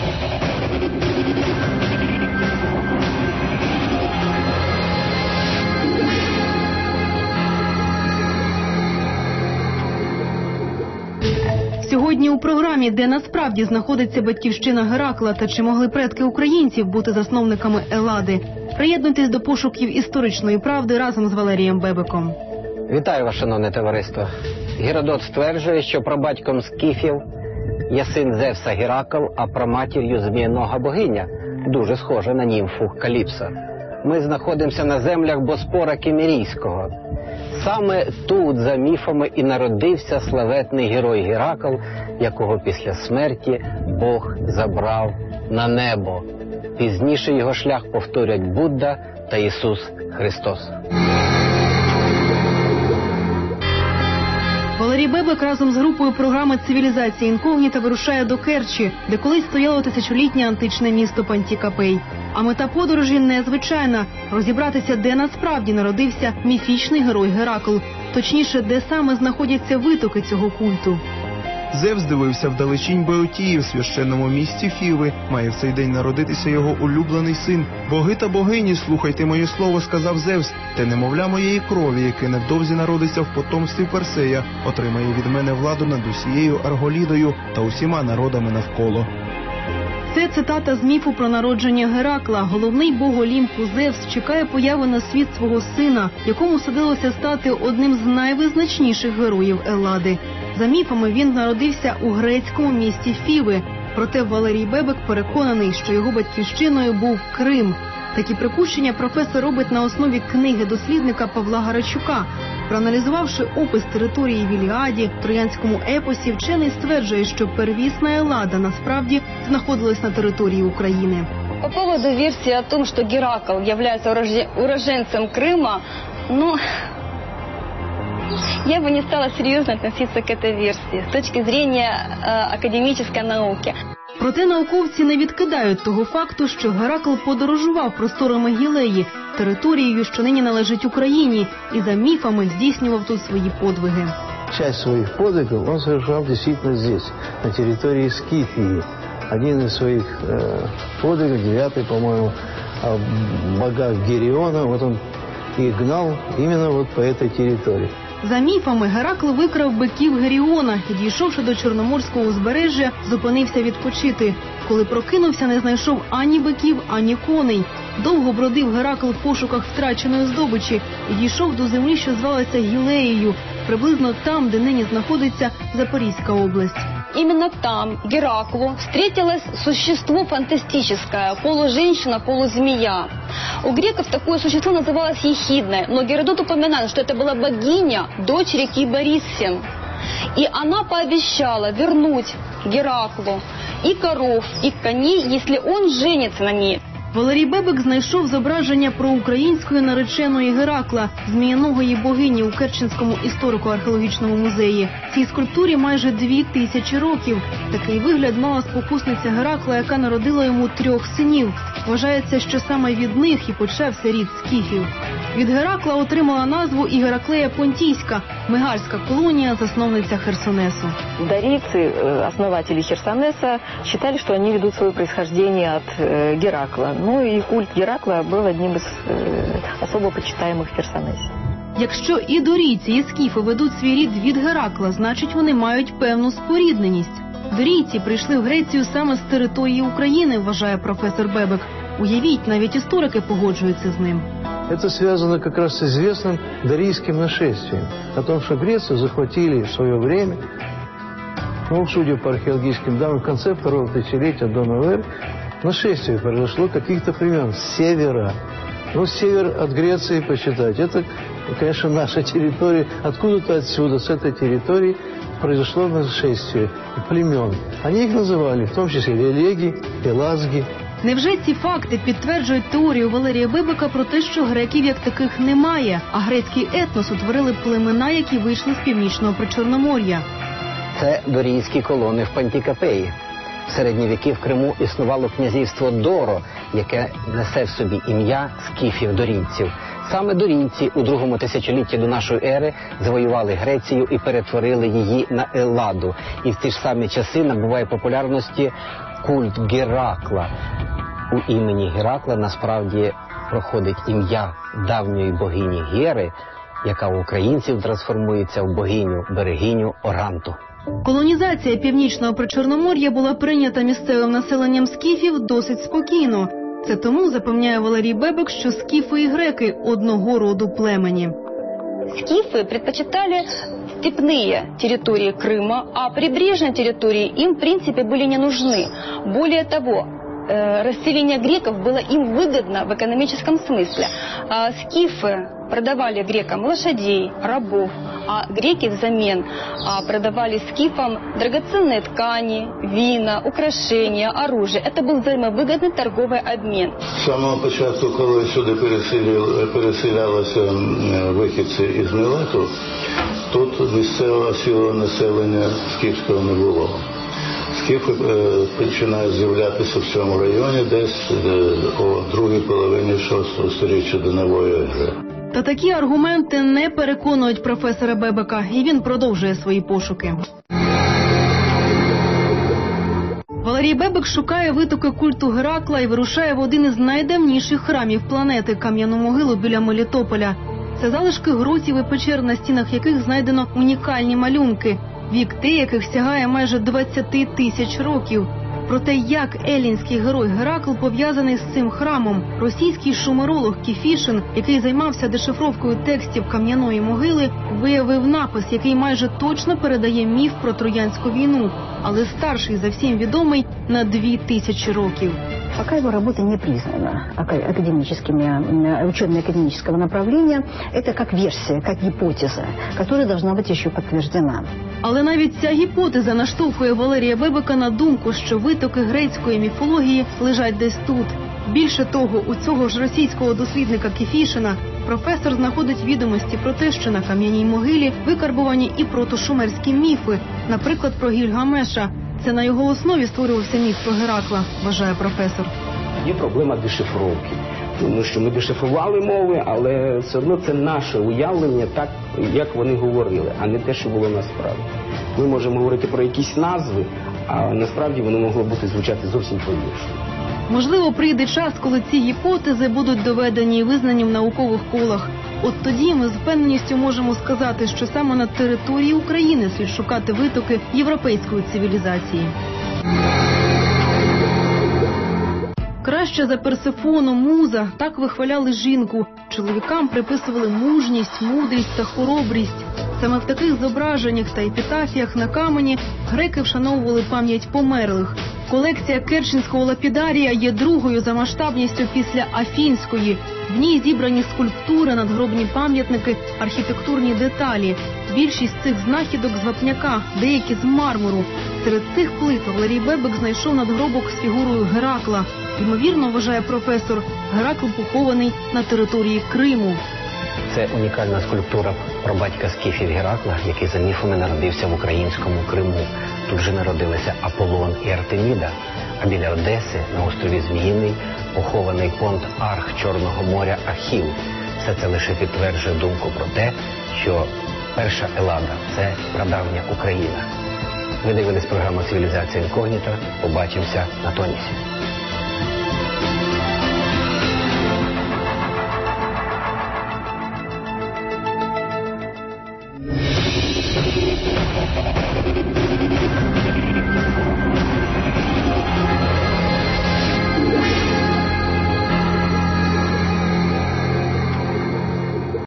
Сьогодні у програмі, де насправді знаходиться батьківщина Геракла та чи могли предки українців бути засновниками Елади. Приєднуйтесь до пошуків історичної правди разом з Валерієм Бебеком. Вітаю вас, шановне товариство. Геродот стверджує, що прабатьком скіфів є син Зевса Геракл, а праматір'ю змієнога богиня, дуже схожа на німфу Каліпсо. Ми знаходимося на землях Боспора Кімерійського. Саме тут, за міфами, і народився славетний герой Геракл, якого після смерті Бог забрав на небо. Пізніше його шлях повторять Будда та Ісус Христос. Валерій Бебек разом з групою програми «Цивілізація інкогніта» вирушає до Керчі, де колись стояло тисячолітнє античне місто Пантікапей. А мета подорожі незвичайна – розібратися, де насправді народився міфічний герой Геракл. Точніше, де саме знаходяться витоки цього культу. Зевс дивився вдалечінь Боетії в священному місті Фіви. Має в цей день народитися його улюблений син. «Боги та богині, слухайте моє слово», – сказав Зевс. «Те немовля моєї крові, яке невдовзі народиться в потомстві Персея, отримає від мене владу над усією Арголідою та усіма народами навколо». Це цитата з міфу про народження Геракла. Головний бог Олімпу Зевс чекає появи на світ свого сина, якому судилося стати одним з найвизначніших героїв Елади. За міфами, він народився у грецькому місті Фіви. Проте Валерій Бебек переконаний, що його батьківщиною був Крим. Такі припущення професор робить на основі книги дослідника Павла Гарачука. Проаналізувавши опис території в Іліаді, троянському епосі, вчений стверджує, що первісна Елада насправді знаходилась на території України. По поводу версии о том, что Геракл является уроженцем Крыма, я бы не стала серьезно относиться к этой версии с точки зрения академической науки. Проте науковці не відкидають того факту, що Геракл подорожував просторами Гілеї, територією, що нині належить Україні, і за міфами здійснював тут свої подвиги. Часть своих подвигов он совершал действительно здесь, на территории Скифии. Один из своих подвигов, 9-й, по-моему, о богах Гериона, вот он и гнал именно вот по этой территории. За міфами, Геракл викрав биків Геріона і, дійшовши до Чорноморського узбережжя, зупинився відпочити. Коли прокинувся, не знайшов ані биків, ані коней. Довго бродив Геракл в пошуках втраченої здобичі і дійшов до землі, що звалася Гілеєю, приблизно там, де нині знаходиться Запорізька область. Именно там Гераклу встретилось существо фантастическое, полуженщина, полузмея. У греков такое существо называлось Ехидной, но Геродот упоминает, что это была богиня, дочь реки Бориссин. И она пообещала вернуть Гераклу и коров, и коней, если он женится на ней. Валерій Бебек знайшов зображення проукраїнської нареченої Геракла, змієногої богині у Керченському історико-археологічному музеї. Цій скульптурі майже 2000 років. Такий вигляд мала спокусниця Геракла, яка народила йому 3 синів. Вважається, що саме від них і почався рід скіфів. Від Геракла отримала назву і Гераклея Понтійська, мегальська колонія, засновниця Херсонесу. Дарийцы, основатели Херсонеса, считали, что они ведут свое происхождение от Геракла. Ну и культ Геракла был одним из особо почитаемых в Херсонесе. Якщо і дорійці, і скіфи ведуть свій рід від Геракла, значить вони мають певну спорідненість. Дорійці прийшли в Грецію саме з території України, вважає професор Бебек. Уявіть, навіть історики погоджуються з ним. Это связано как раз с известным дарийским нашествием. О том, что Грецию захватили в свое время, судя по археологическим данным, в конце 2-го тысячелетия до новой эры, нашествие произошло каких-то племен с севера. Север от Греции посчитать. Это, конечно, наша территория. Откуда-то отсюда, с этой территории, произошло нашествие племен. Они их называли, в том числе Элеги, Пелазги. Невже ці факти підтверджують теорію Валерія Бебека про те, що греків як таких немає, а грецький етнос утворили племена, які вийшли з північного Причорномор'я? Це дорійські колони в Пантікапеї. В середні віки в Криму існувало князівство Доро, яке несе в собі ім'я скіфів-дорійців. Саме дорійці у другому тисячолітті до нашої ери завоювали Грецію і перетворили її на Елладу. І в ті ж самі часи набуває популярності культ Геракла. У імені Геракла насправді проходить ім'я давньої богині Гери, яка у українців трансформується в богиню-берегиню Оранту. Колонізація Північного Причорномор'я була прийнята місцевим населенням скіфів досить спокійно. Це тому, запевняє Валерій Бебек, що скіфи і греки одного роду племені. Скифы предпочитали степные территории Крыма, а прибрежные территории им, в принципе, были не нужны. Более того, расселение греков было им выгодно в экономическом смысле. Скифы продавали грекам лошадей, рабов, а греки взамен продавали скифам драгоценные ткани, вина, украшения, оружие. Это был взаимовыгодный торговый обмен. З самого початку, коли сюди переселялися вихідці із Мілету, тут місцевого сілого населення скіфського не було. Скіфи починають з'являтися в цьому районі десь у другій половині 6-го сторіччя до нової ери. Та такі аргументи не переконують професора Бебека, і він продовжує свої пошуки. Валерій Бебек шукає витоки культу Геракла і вирушає в один із найдавніших храмів планети – кам'яну могилу біля Мелітополя. Це залишки гротів і печер, на стінах яких знайдено унікальні малюнки, вік яких сягає майже 20 тисяч років. Про те, як еллінський герой Геракл пов'язаний з цим храмом, російський шумеролог Кефішин, який займався дешифровкою текстів кам'яної могили, виявив напис, який майже точно передає міф про Троянську війну, але старший за всім відомий на 2000 років. Пока его работа не признана учеными академического направления, это как версия, как гипотеза, которая должна быть еще подтверждена. Але навіть ця гіпотеза наштовхує Валерія Бебека на думку, що витоки грецької міфології лежать десь тут. Більше того, у цього ж російського дослідника Кефішина професор знаходить відомості про те, що на кам'яній могилі викарбувані і протошумерські міфи, наприклад, про Гільгамеша. Це на його основі створювався міф про Геракла, вважає професор. Є проблема дешифровки. Тому що ми дешифрували мови, але все одно це наше уявлення так, як вони говорили, а не те, що було насправді. Ми можемо говорити про якісь назви, а насправді воно могло бути звучати зовсім по-іншому. Можливо, прийде час, коли ці гіпотези будуть доведені і визнані в наукових колах. От тоді ми з впевненістю можемо сказати, що саме на території України слід шукати витоки європейської цивілізації. Краще за Персефону, муза – так вихваляли жінку. Чоловікам приписували мужність, мудрість та хоробрість. Саме в таких зображеннях та епітафіях на камені греки вшановували пам'ять померлих. Колекція Керченського лапідарія є другою за масштабністю після Афінської. В ній зібрані скульптури, надгробні пам'ятники, архітектурні деталі. Більшість цих знахідок з вапняка, деякі з мармуру. Серед цих плит Валерій Бебек знайшов надгробок з фігурою Геракла. Ймовірно, вважає професор, Геракл похований на території Криму. Це унікальна скульптура прабатька скіфів Геракла, який за міфами народився в українському Криму. Тут же народилися Аполлон і Артеміда, а біля Одеси, на острові Зміїний, похований понт Арх Чорного моря Ахіл. Все це лише підтверджує думку про те, що перша Еллада – це прадавня Україна. Ви дивились програму «Цивілізація інкогніта». Побачимося на Тонісі.